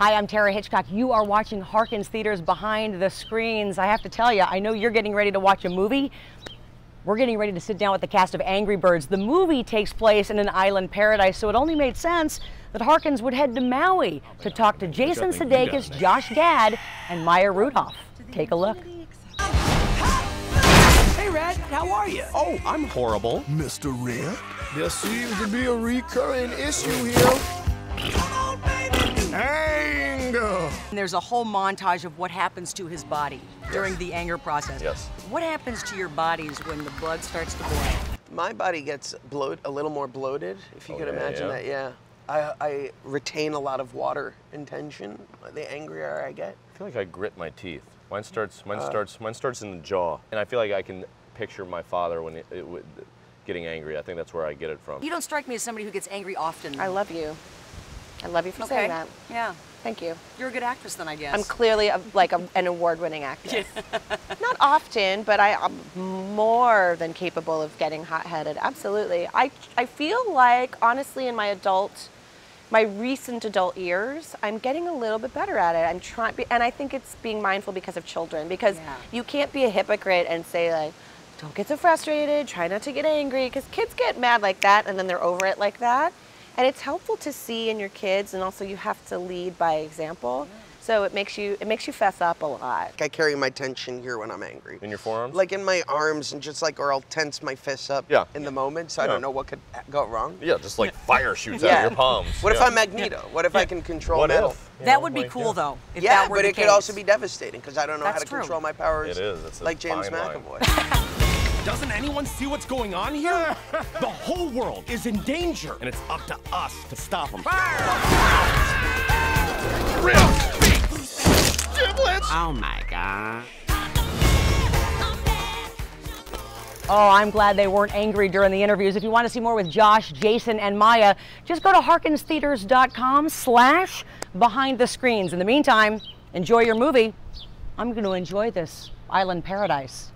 Hi, I'm Tara Hitchcock. You are watching Harkins Theater's Behind the Screens. I have to tell you, I know you're getting ready to watch a movie. We're getting ready to sit down with the cast of Angry Birds. The movie takes place in an island paradise, so it only made sense that Harkins would head to Maui to talk to Jason Sudeikis, Josh Gad, and Maya Rudolph. Take a look. Hey, Red, how are you? Oh, I'm horrible. Mr. Red, there seems to be a recurring issue here. Anger. And there's a whole montage of what happens to his body during the anger process. Yes. What happens to your bodies when the blood starts to boil? My body gets a little more bloated, if you could imagine that, yeah. I retain a lot of water and tension the angrier I get. I feel like I grit my teeth. Mine starts in the jaw. And I feel like I can picture my father when getting angry. I think that's where I get it from. You don't strike me as somebody who gets angry often. I love you. I love you for saying that. Yeah. Thank you. You're a good actress then, I guess. I'm clearly an award-winning actress. Not often, but I'm more than capable of getting hot-headed. Absolutely. I feel like, honestly, in my recent adult years, I'm getting a little bit better at it. I'm trying, and I think it's being mindful because of children. Because you can't be a hypocrite and say like, don't get so frustrated, try not to get angry, because kids get mad like that and then they're over it like that. And it's helpful to see in your kids, and also you have to lead by example. So it makes you fess up a lot. I carry my tension here when I'm angry. In your forearms? Like in my arms, and just like, or I'll tense my fists up in the moment, so I don't know what could go wrong. Yeah, just like fire shoots out of your palms. What if I'm Magneto? What if I can control metal? That would be cool, though. If Yeah, that were but the it case. could also be devastating, because I don't know how to That's control my powers. It is. It's a like James fine line. McAvoy. Doesn't anyone see what's going on here? The whole world is in danger, and it's up to us to stop them. Oh my God. Oh, I'm glad they weren't angry during the interviews. If you want to see more with Josh, Jason, and Maya, just go to harkinstheaters.com/behind the screens. In the meantime, enjoy your movie. I'm going to enjoy this island paradise.